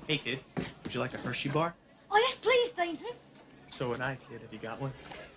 Hey, kid, would you like a Hershey bar? Oh, yes, please, Dainty. So would I, kid, if you got one.